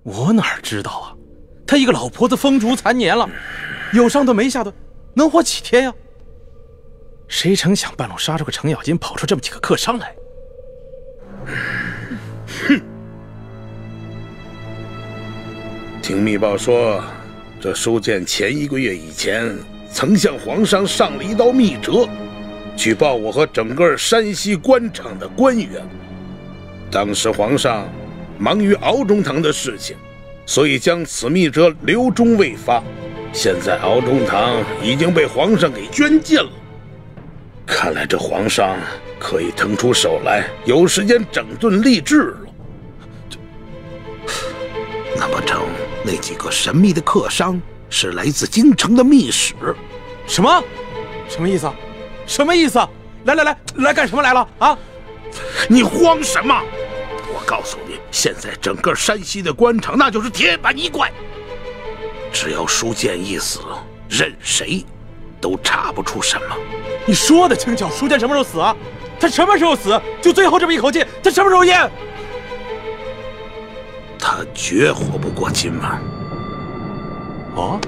我哪知道啊？他一个老婆子风烛残年了，有上顿没下顿，能活几天呀？谁成想半路杀出个程咬金，跑出这么几个客商来。 哼！听密报说，这书剑前1个月以前曾向皇上上了一道密折，举报我和整个山西官场的官员。当时皇上忙于敖中堂的事情，所以将此密折留中未发。现在敖中堂已经被皇上给捐尽了，看来这皇上可以腾出手来，有时间整顿吏治了。难不成那几个神秘的客商是来自京城的密使？ 什么？什么意思？什么意思？来干什么来了啊？ 你慌什么？我告诉你，现在整个山西的官场那就是铁板一块，只要书剑一死，任谁都查不出什么。 你说的轻巧，书剑什么时候死啊？他什么时候死？就最后这么一口气，他什么时候咽？ 他绝活不过今晚。 哦？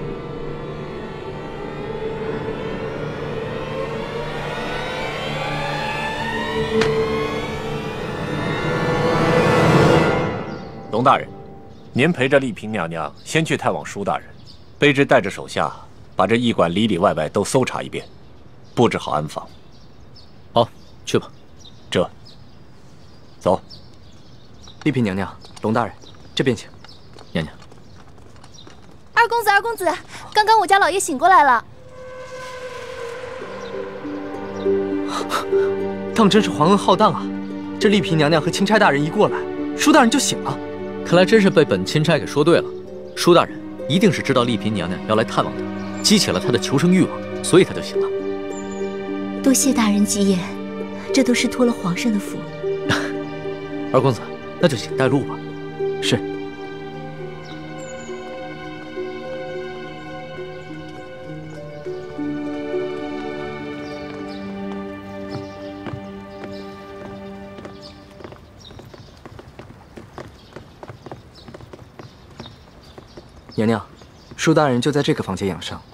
龙大人，您陪着丽嫔娘娘先去探望舒大人，卑职带着手下把这驿馆里里外外都搜查一遍，布置好安防。 好，去吧。 这，走。 丽嫔娘娘，龙大人，这边请。娘娘。 二公子，二公子，刚刚我家老爷醒过来了。 当真是皇恩浩荡啊！这丽嫔娘娘和钦差大人一过来，舒大人就醒了。看来真是被本钦差给说对了，舒大人一定是知道丽嫔娘娘要来探望他，激起了他的求生欲望，所以他就醒了。 多谢大人吉言，这都是托了皇上的福。 二公子，那就请带路吧。是。娘娘，舒大人就在这个房间养伤。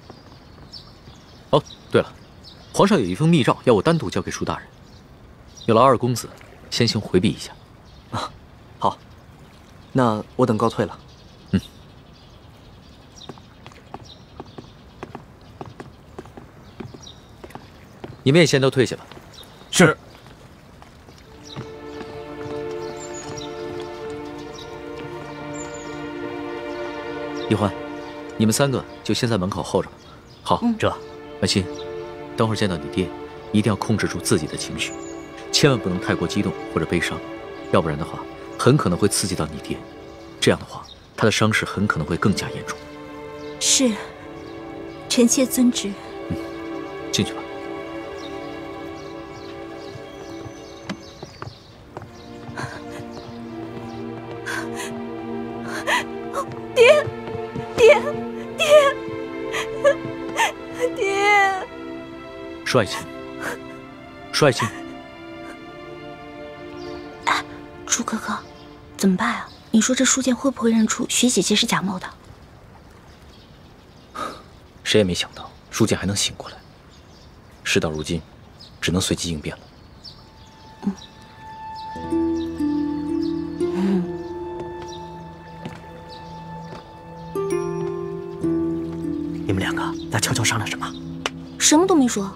哦，对了，皇上有一封密诏要我单独交给舒大人，有劳二公子先行回避一下。啊，好，那我等告退了。嗯。你们也先都退下吧。 是。 一欢，你们3个就先在门口候着吧。好，这安心。等会儿见到你爹，一定要控制住自己的情绪，千万不能太过激动或者悲伤，要不然的话，很可能会刺激到你爹。这样的话，他的伤势很可能会更加严重。 是，臣妾遵旨。 嗯，进去吧。 爹。 舒爱卿，舒爱卿， 哎，舒哥哥，怎么办啊？你说这书剑会不会认出徐姐姐是贾某的？ 谁也没想到舒剑还能醒过来。事到如今，只能随机应变了。 你们2个在悄悄商量什么？ 什么都没说。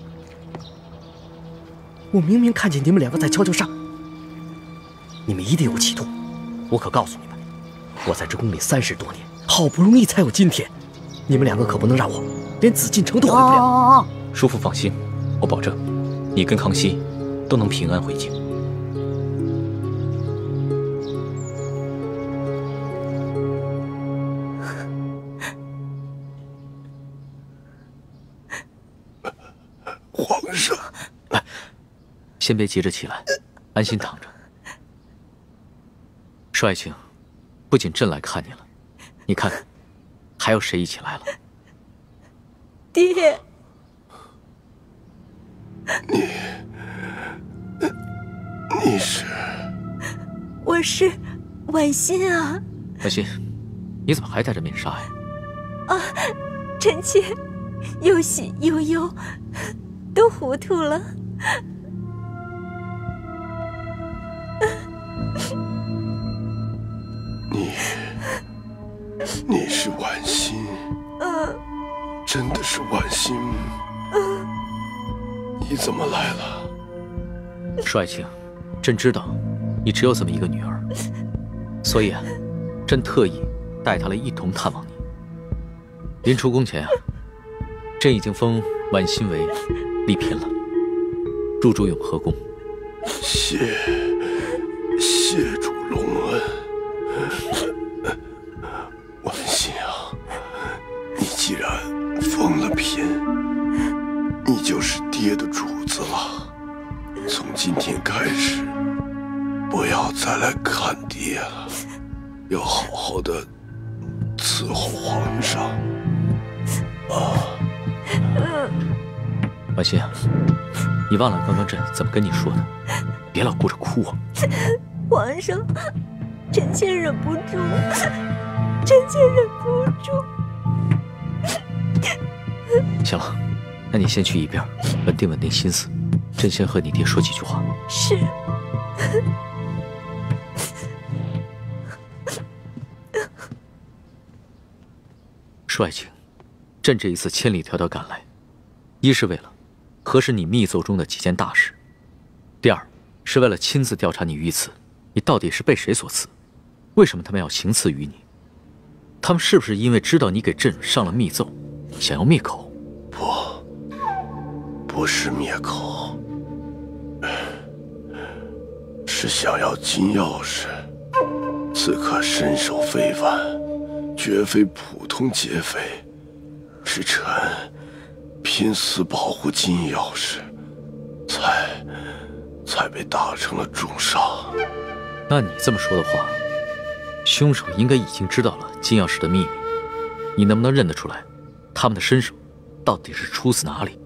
我明明看见你们2个在悄悄商，你们一定有企图。我可告诉你们，我在这宫里30多年，好不容易才有今天，你们2个可不能让我连紫禁城都回不了。 叔父放心，我保证，你跟康熙都能平安回京。 皇上， 先别急着起来，安心躺着。舒爱卿，不仅朕来看你了，你看，还有谁一起来了？ 爹， 你是？ 我是婉心啊！ 婉心，你怎么还戴着面纱呀？ 啊，臣妾又喜又忧，都糊涂了。 你是婉心？真的是婉心？你怎么来了？ 舒爱卿，朕知道你只有这么一个女儿，所以啊，朕特意带她来一同探望你。临出宫前啊，朕已经封婉心为丽嫔了，入主永和宫。 谢主隆恩。婉心啊，你既然封了嫔，你就是爹的主子了。从今天开始，不要再来看爹了，要好好的伺候皇上。 婉心啊，你忘了刚刚朕怎么跟你说的？别老顾着哭啊！ 皇上，臣妾忍不住，臣妾忍不住。 行了，那你先去一边稳定稳定心思，朕先和你爹说几句话。 是。 舒爱卿，朕这一次千里迢迢赶来，一是为了核实你密奏中的几件大事，第二是为了亲自调查你御赐，你到底是被谁所赐？为什么他们要行赐于你？他们是不是因为知道你给朕上了密奏，想要灭口？ 不是灭口，是想要金钥匙。此刻身手非凡，绝非普通劫匪，是臣拼死保护金钥匙，才被打成了重伤。 那你这么说的话，凶手应该已经知道了金钥匙的秘密，你能不能认得出来，他们的身手到底是出自哪里？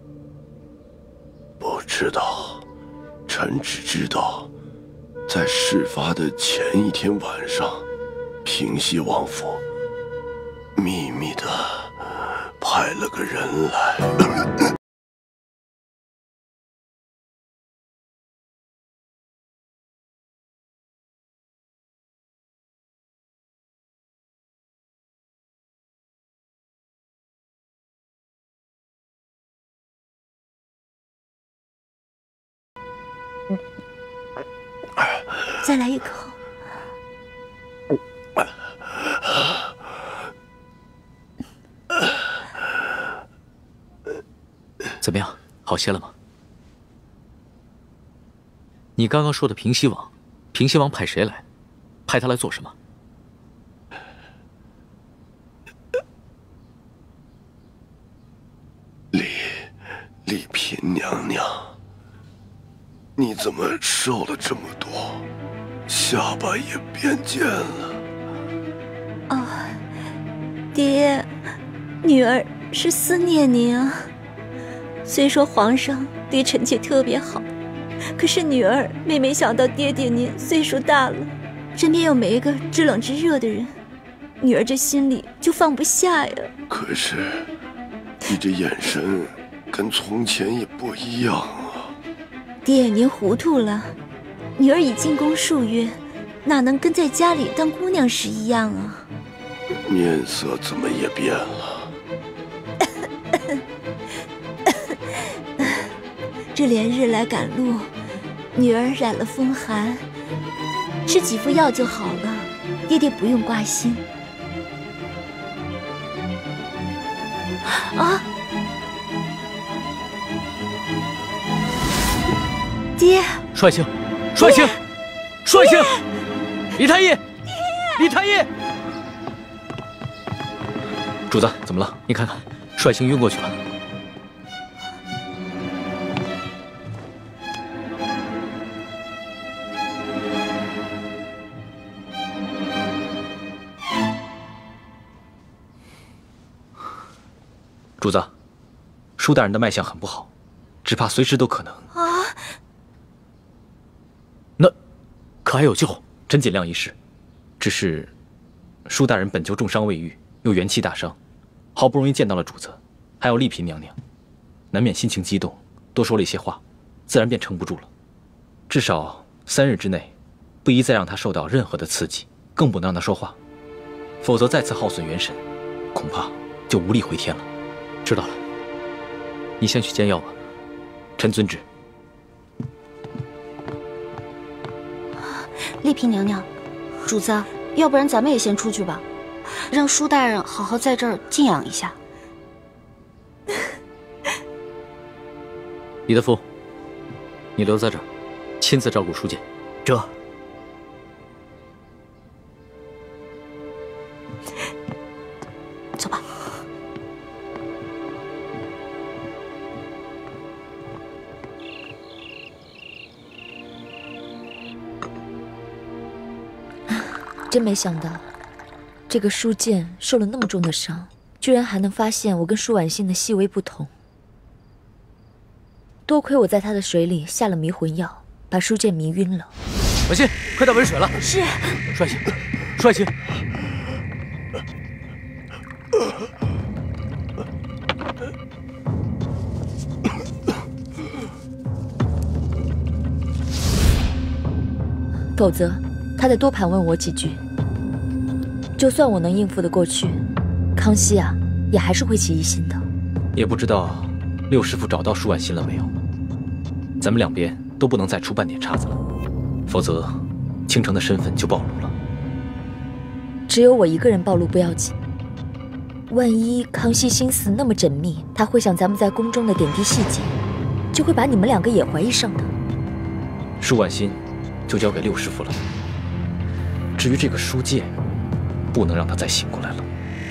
不知道，臣只知道，在事发的前一天晚上，平西王府秘密的派了个人来。 再来一口。 怎么样，好些了吗？你刚刚说的平西王，平西王派谁来？派他来做什么？ 丽嫔娘娘，你怎么瘦了这么多，下巴也变尖了？ 爹，女儿是思念您啊。虽说皇上对臣妾特别好，可是女儿每每想到爹爹您岁数大了，身边又没一个知冷知热的人，女儿这心里就放不下呀。 可是你这眼神跟从前也不一样啊。 爹，您糊涂了，女儿已进宫数月，哪能跟在家里当姑娘时一样啊？ 面色怎么也变了？ 这连日来赶路，女儿染了风寒，吃几副药就好了，爹爹不用挂心。啊！爹！ 舒爱卿，舒爱卿，舒爱卿，李太医，李太医，主子怎么了？你看看，舒爱卿晕过去了。主子，舒大人的脉象很不好，只怕随时都可能。那可还有救？朕尽量一试， 只是舒大人本就重伤未愈，又元气大伤，好不容易见到了主子，还有丽嫔娘娘，难免心情激动，多说了一些话，自然便撑不住了。至少3日之内，不宜再让他受到任何的刺激，更不能让他说话，否则再次耗损元神，恐怕就无力回天了。知道了，你先去煎药吧。臣遵旨。 丽嫔娘娘，主子，要不然咱们也先出去吧，让舒大人好好在这儿静养一下。 李德福，你留在这儿，亲自照顾舒剑。 这。 走吧。 真没想到，这个舒剑受了那么重的伤，居然还能发现我跟舒婉欣的细微不同。多亏我在他的水里下了迷魂药，把舒剑迷晕了。 婉欣，快到温水了。 是。 舒婉欣，舒婉欣。 否则他再多盘问我几句，就算我能应付得过去，康熙啊也还是会起疑心的。 也不知道六师傅找到舒婉欣了没有，咱们两边都不能再出半点岔子了，否则倾城的身份就暴露了。 只有我一个人暴露不要紧，万一康熙心思那么缜密，他会想咱们在宫中的点滴细节，就会把你们两个也怀疑上的。 舒婉欣就交给六师傅了。至于这个舒剑，不能让他再醒过来了。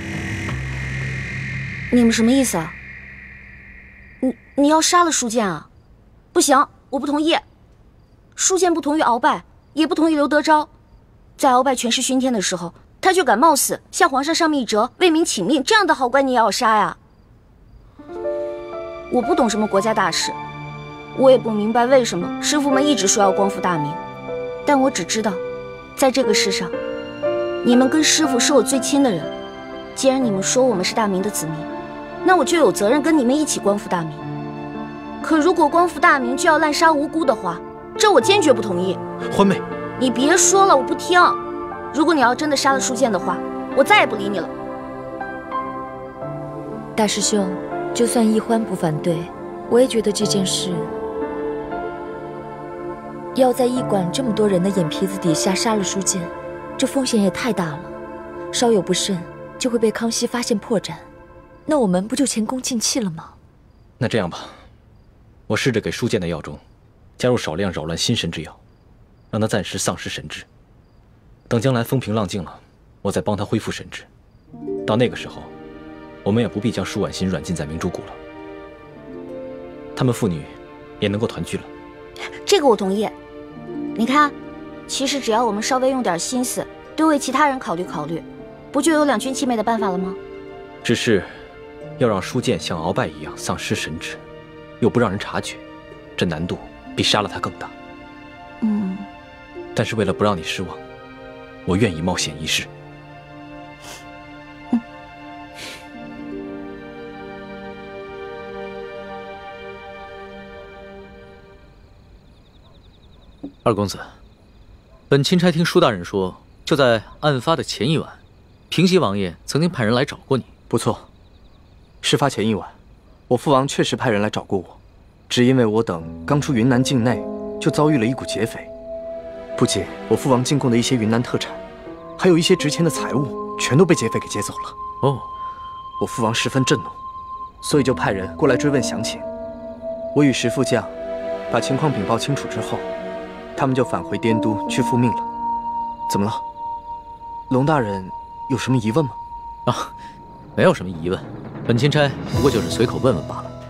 你们什么意思啊？你要杀了舒剑啊？不行，我不同意。舒剑不同于鳌拜，也不同于刘德昭，在鳌拜权势熏天的时候，他就敢冒死向皇上上密折，为民请命，这样的好官你也要杀呀？我不懂什么国家大事，我也不明白为什么师傅们一直说要光复大明，但我只知道，在这个世上，你们跟师傅是我最亲的人。既然你们说我们是大明的子民，那我就有责任跟你们一起光复大明。可如果光复大明就要滥杀无辜的话，这我坚决不同意。 欢妹， 你别说了，我不听。如果你要真的杀了舒剑的话，我再也不理你了。 大师兄，就算易欢不反对，我也觉得这件事要在驿馆这么多人的眼皮子底下杀了舒剑，这风险也太大了，稍有不慎就会被康熙发现破绽，那我们不就前功尽弃了吗？ 那这样吧，我试着给舒剑的药中加入少量扰乱心神之药，让他暂时丧失神智。等将来风平浪静了，我再帮他恢复神智。到那个时候，我们也不必将舒婉欣软禁在明珠谷了，他们父女也能够团聚了。 这个我同意。你看，其实只要我们稍微用点心思，多为其他人考虑考虑，不就有两全其美的办法了吗？ 只是要让舒剑像鳌拜一样丧失神智，又不让人察觉，这难度比杀了他更大。但是为了不让你失望，我愿意冒险一试。二公子，本钦差听舒大人说，就在案发的前一晚，平西王爷曾经派人来找过你。 不错，事发前一晚，我父王确实派人来找过我，只因为我等刚出云南境内，就遭遇了一股劫匪，不仅我父王进贡的一些云南特产，还有一些值钱的财物，全都被劫匪给劫走了。 哦， 我父王十分震怒，所以就派人过来追问详情。我与石副将把情况禀报清楚之后，他们就返回滇都去复命了。怎么了？龙大人有什么疑问吗？ 啊，没有什么疑问，本钦差不过就是随口问问罢了。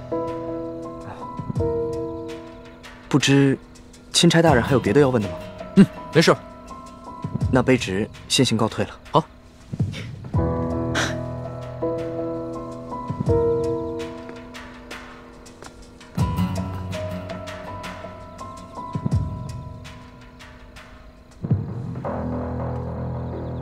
不知钦差大人还有别的要问的吗？ 没事。 那卑职先行告退了。 好。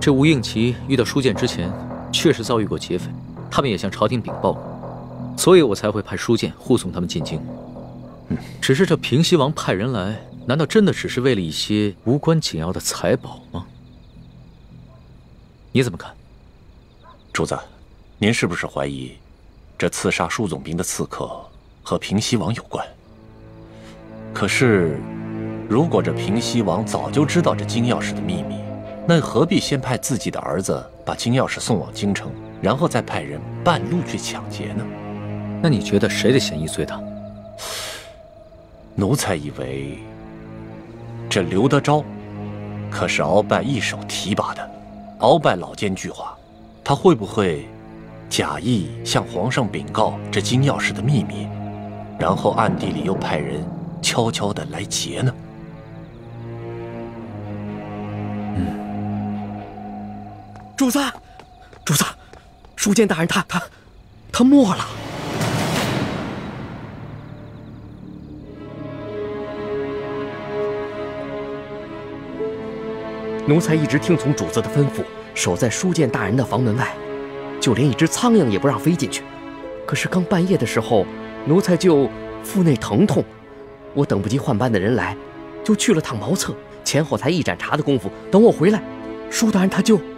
这吴应奇遇到书剑之前，确实遭遇过劫匪，他们也向朝廷禀报过，所以我才会派书剑护送他们进京。只是这平西王派人来，难道真的只是为了一些无关紧要的财宝吗？你怎么看？ 主子，您是不是怀疑这刺杀舒总兵的刺客和平西王有关？可是，如果这平西王早就知道这金钥匙的秘密，那何必先派自己的儿子把金钥匙送往京城，然后再派人半路去抢劫呢？ 那你觉得谁的嫌疑最大？ 奴才以为，这刘德昭可是鳌拜一手提拔的，鳌拜老奸巨猾，他会不会假意向皇上禀告这金钥匙的秘密，然后暗地里又派人悄悄地来劫呢？ 主子，主子，书剑大人他没了。奴才一直听从主子的吩咐，守在书剑大人的房门外，就连一只苍蝇也不让飞进去。可是刚半夜的时候，奴才就腹内疼痛，我等不及换班的人来，就去了趟茅厕，前后才一盏茶的功夫。等我回来，舒大人他就……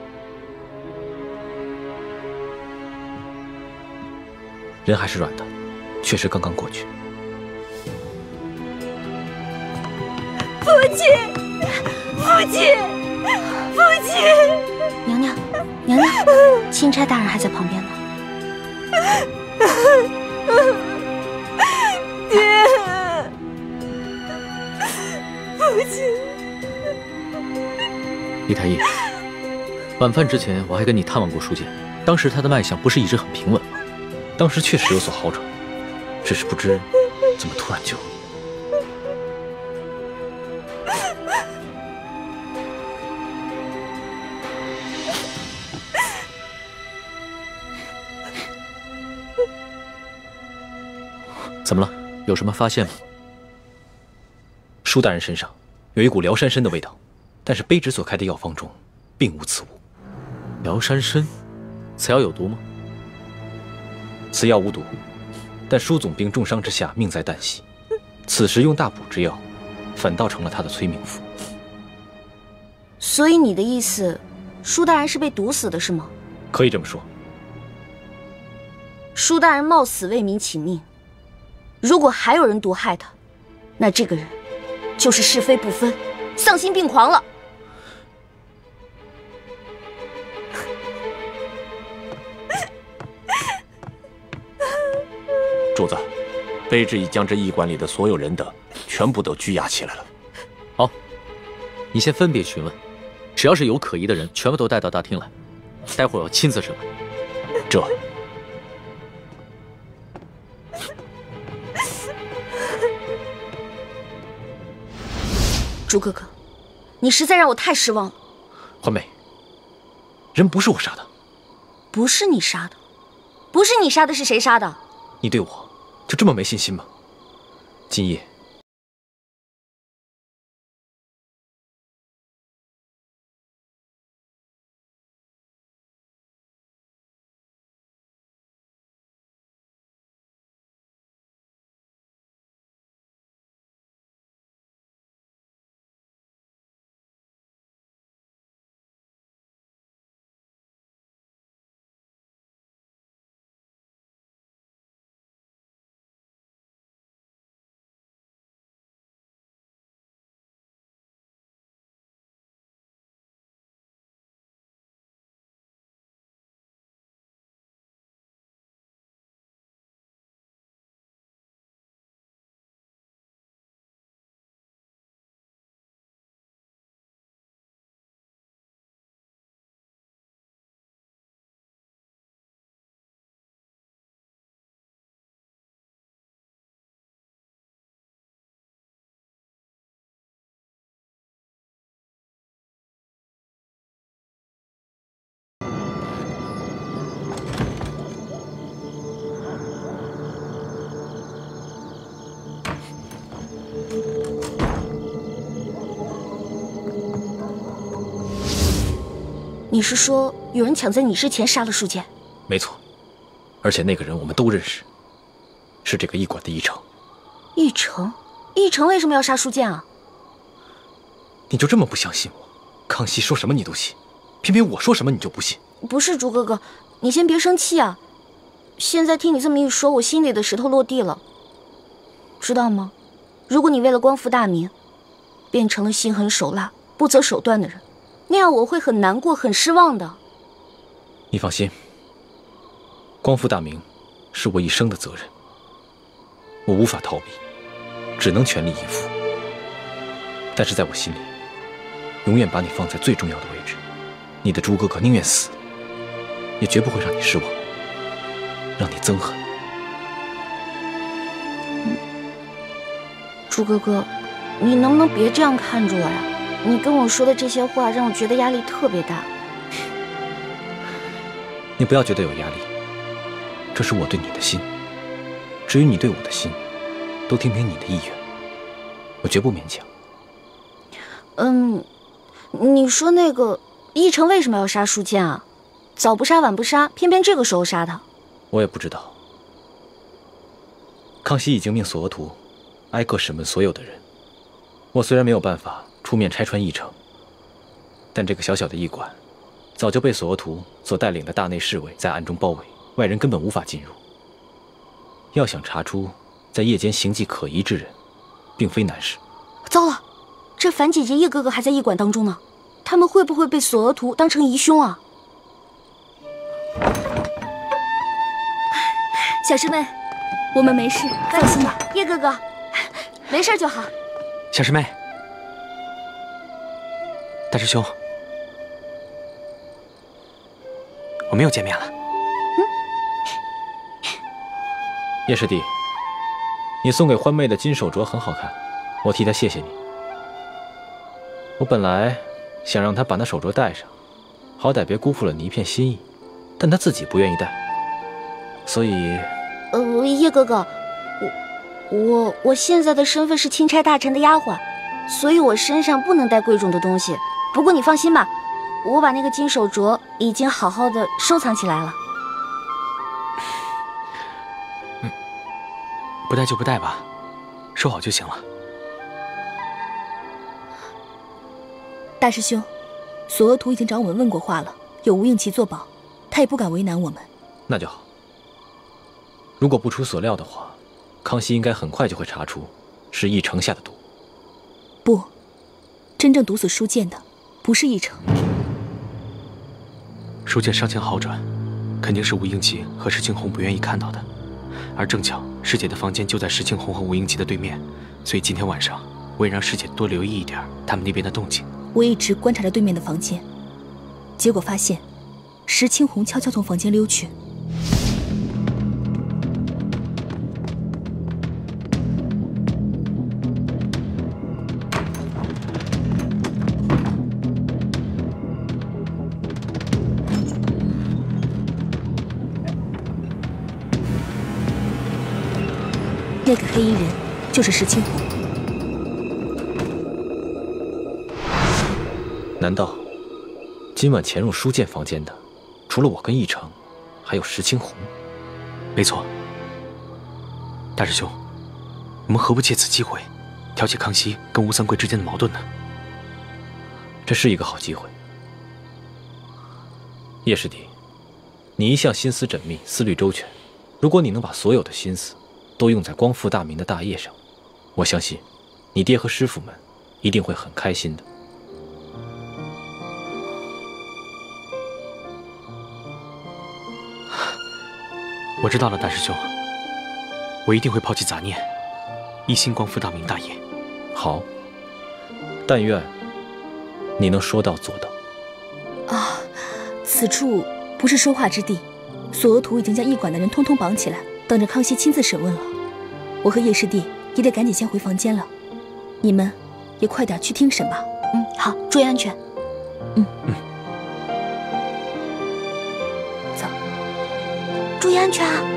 人还是软的，确实刚刚过去。 父亲，父亲，父亲！ 娘娘，娘娘，钦差大人还在旁边呢。 爹，父亲。 李太医，晚饭之前我还跟你探望过书剑，当时他的脉象不是一直很平稳吗？当时确实有所好转，只是不知怎么突然就……怎么了？有什么发现吗？ 舒大人身上有一股辽山参的味道，但是卑职所开的药方中并无此物。 辽山参，此药有毒吗？ 此药无毒，但舒总兵重伤之下命在旦夕，此时用大补之药，反倒成了他的催命符。 所以你的意思，舒大人是被毒死的，是吗？ 可以这么说。 舒大人冒死为民请命，如果还有人毒害他，那这个人就是是非不分、丧心病狂了。 主子，卑职已将这驿馆里的所有人等全部都拘押起来了。 好，你先分别询问，只要是有可疑的人，全部都带到大厅来。待会儿我亲自审问。 这。 朱哥哥，你实在让我太失望了。 欢梅，人不是我杀的。 不是你杀的，不是你杀的，是谁杀的？ 你对我就这么没信心吗？今夜你是说有人抢在你之前杀了舒剑？ 没错，而且那个人我们都认识，是这个驿馆的驿丞。 驿丞？驿丞为什么要杀舒剑啊？ 你就这么不相信我？康熙说什么你都信，偏偏我说什么你就不信。 不是朱哥哥，你先别生气啊。现在听你这么一说，我心里的石头落地了。知道吗？如果你为了光复大明，变成了心狠手辣、不择手段的人，那样我会很难过、很失望的。 你放心，光复大明是我一生的责任，我无法逃避，只能全力以赴。但是在我心里，永远把你放在最重要的位置。你的朱哥哥宁愿死，也绝不会让你失望，让你憎恨。 朱哥哥，你能不能别这样看着我呀？你跟我说的这些话让我觉得压力特别大。 你不要觉得有压力，这是我对你的心。至于你对我的心，都听凭你的意愿，我绝不勉强。 你说那个驿丞为什么要杀舒剑啊？早不杀晚不杀，偏偏这个时候杀他。 我也不知道。康熙已经命索额图挨个审问所有的人。我虽然没有办法出面拆穿驿丞，但这个小小的驿馆早就被索额图所带领的大内侍卫在暗中包围，外人根本无法进入。要想查出在夜间行迹可疑之人，并非难事。 糟了，这樊姐姐叶哥哥还在驿馆当中呢，他们会不会被索额图当成疑凶啊？ 小师妹，我们没事， 放心吧，叶哥哥，没事就好。 小师妹，大师兄，我们又见面了。 叶师弟，你送给欢妹的金手镯很好看，我替她谢谢你。我本来想让她把那手镯戴上，好歹别辜负了你一片心意，但她自己不愿意戴，所以…… 叶哥哥，我现在的身份是钦差大臣的丫鬟，所以我身上不能带贵重的东西。不过你放心吧，我把那个金手镯已经好好的收藏起来了。 不戴就不戴吧，收好就行了。 大师兄，索额图已经找我们问过话了，有吴应奇作保，他也不敢为难我们。 那就好。如果不出所料的话，康熙应该很快就会查出是驿丞下的毒。 不，真正毒死舒剑的不是驿丞。 舒剑伤情好转，肯定是吴应奇和石青红不愿意看到的。而正巧师姐的房间就在石青红和吴应奇的对面，所以今天晚上我也让师姐多留意一点他们那边的动静。 我一直观察着对面的房间，结果发现石青红悄悄从房间溜去。那个黑衣人就是石青红。 难道今晚潜入舒剑房间的，除了我跟驿丞，还有石青红？ 没错。大师兄，我们何不借此机会，挑起康熙跟吴三桂之间的矛盾呢？ 这是一个好机会。叶师弟，你一向心思缜密，思虑周全，如果你能把所有的心思都用在光复大明的大业上，我相信你爹和师傅们一定会很开心的。 我知道了，大师兄，我一定会抛弃杂念，一心光复大明大业。 好，但愿你能说到做到。 啊，此处不是说话之地，索额图已经将驿馆的人通通绑起来，等着康熙亲自审问了。我和叶师弟也得赶紧先回房间了，你们也快点去听审吧。 好，注意安全。 走， 注意安全啊！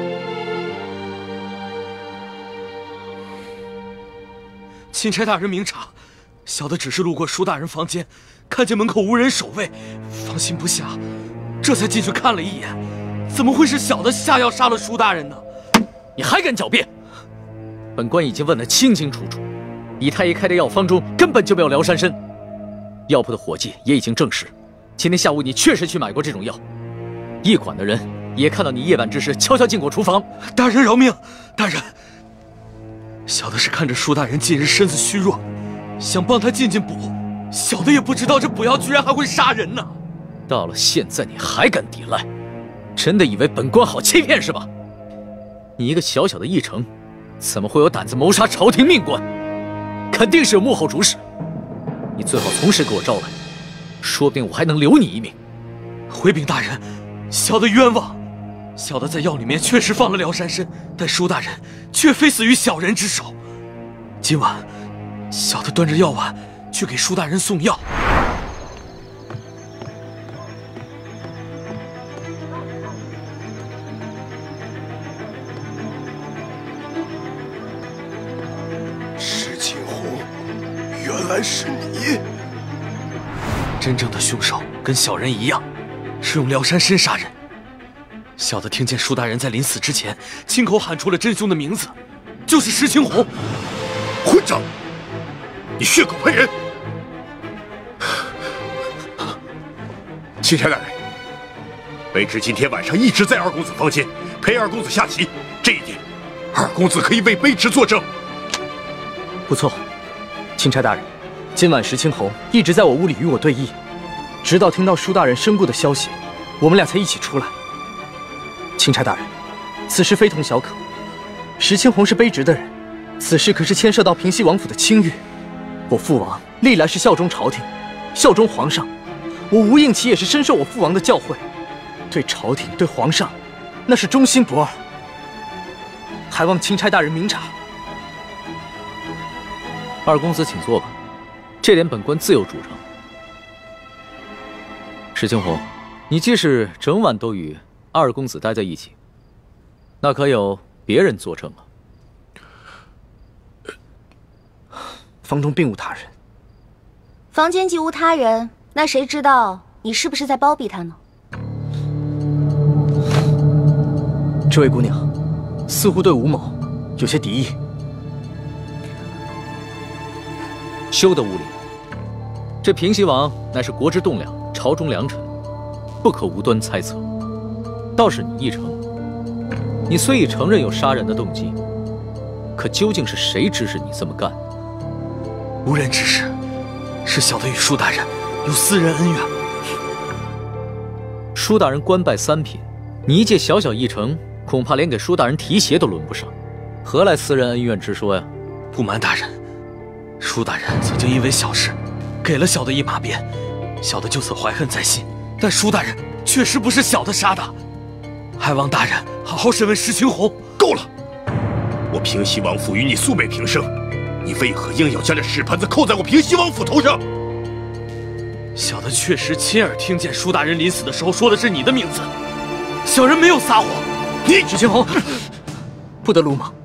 钦差大人明察， 小的只是路过舒大人房间，看见门口无人守卫，放心不下，这才进去看了一眼。怎么会是小的下药杀了舒大人呢？ 你还敢狡辩？本官已经问得清清楚楚，李太医开的药方中根本就没有疗山参。药铺的伙计也已经证实，今天下午你确实去买过这种药。驿馆的人也看到你夜晚之时悄悄进过厨房。 大人饶命！大人，小的是看着舒大人近日身子虚弱，想帮他进补，小的也不知道这补药居然还会杀人呢。 到了现在你还敢抵赖，真的以为本官好欺骗是吧？你一个小小的驿丞，怎么会有胆子谋杀朝廷命官？肯定是有幕后主使。你最好从实给我招来，说不定我还能留你一命。 回禀大人，小的冤枉。小的在药里面确实放了疗山参，但舒大人却非死于小人之手。今晚，小的端着药碗去给舒大人送药。 石青红，原来是你！ 真正的凶手跟小人一样，是用疗山参杀人。小的听见舒大人在临死之前亲口喊出了真凶的名字，就是石青红。 混账！你血口喷人！钦差大人，卑职今天晚上一直在二公子房间陪二公子下棋，这一点，二公子可以为卑职作证。 不错，钦差大人，今晚石青红一直在我屋里与我对弈，直到听到舒大人身故的消息，我们俩才一起出来。钦差大人，此事非同小可。石青红是卑职的人，此事可是牵涉到平西王府的清誉。我父王历来是效忠朝廷，效忠皇上，我吴应奇也是深受我父王的教诲，对朝廷对皇上，那是忠心不二。还望钦差大人明察。 二公子请坐吧，这点本官自有主张。石青红，你既是整晚都与二公子待在一起，那可有别人作证啊？ 房中并无他人。 房间既无他人，那谁知道你是不是在包庇他呢？ 这位姑娘，似乎对吴某有些敌意。 休得无礼！这平西王乃是国之栋梁，朝中良臣，不可无端猜测。倒是你驿丞，你虽已承认有杀人的动机，可究竟是谁指使你这么干？ 无人指使，是小的与舒大人有私人恩怨。 舒大人官拜三品，你一介小小驿丞，恐怕连给舒大人提鞋都轮不上，何来私人恩怨之说呀？ 不瞒大人，舒大人曾经因为小事给了小的一马鞭，小的就此怀恨在心。但舒大人确实不是小的杀的，还望大人好好审问石青红。 够了！我平西王府与你素昧平生，你为何硬要将这屎盆子扣在我平西王府头上？ 小的确实亲耳听见舒大人临死的时候说的是你的名字，小人没有撒谎。 你石青红，不得鲁莽。